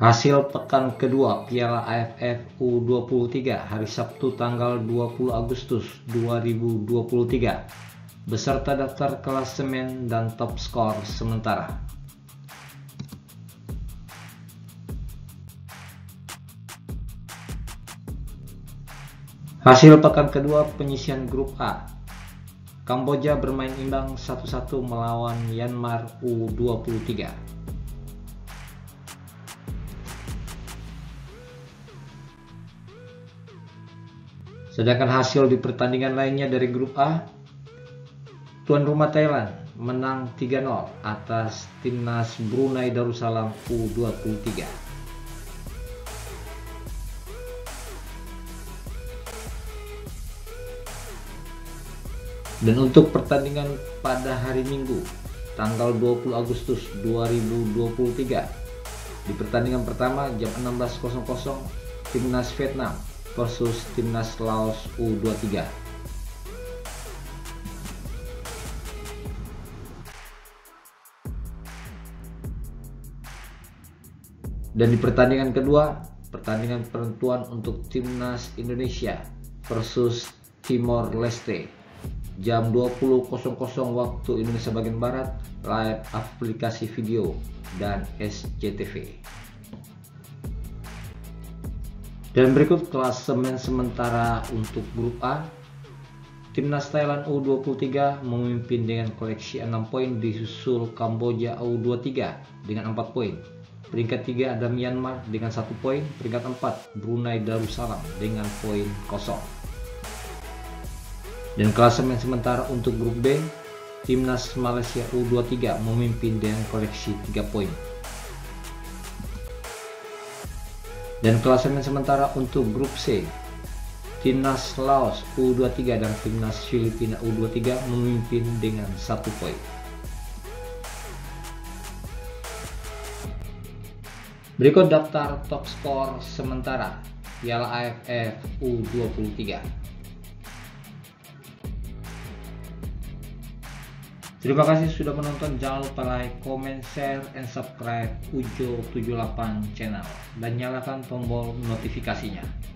Hasil pekan kedua Piala AFF U23 hari Sabtu tanggal 20 Agustus 2023 beserta daftar klasemen dan top skor sementara. Hasil pekan kedua penyisian grup A. Kamboja bermain imbang 1-1 melawan Myanmar U23. Sedangkan hasil di pertandingan lainnya dari grup A, tuan rumah Thailand menang 3-0 atas timnas Brunei Darussalam U23. Dan untuk pertandingan pada hari Minggu, tanggal 20 Agustus 2023, di pertandingan pertama jam 16.00, timnas Vietnam versus timnas Laos U23. Dan di pertandingan kedua, pertandingan penentuan untuk timnas Indonesia versus Timor Leste, jam 20.00 waktu Indonesia bagian Barat, live aplikasi video dan SCTV. Dan berikut klasemen sementara untuk grup A. Timnas Thailand U23 memimpin dengan koleksi 6 poin, disusul Kamboja U23 dengan 4 poin. Peringkat 3 ada Myanmar dengan 1 poin, peringkat 4 Brunei Darussalam dengan poin kosong. Dan klasemen sementara untuk grup B, Timnas Malaysia U23 memimpin dengan koleksi 3 poin. Dan klasemen sementara untuk grup C, Timnas Laos U23 dan Timnas Filipina U23 memimpin dengan 1 poin. Berikut daftar top skor sementara Piala AFF U23. Terima kasih sudah menonton. Jangan lupa like, comment, share, and subscribe Ujo78 channel dan nyalakan tombol notifikasinya.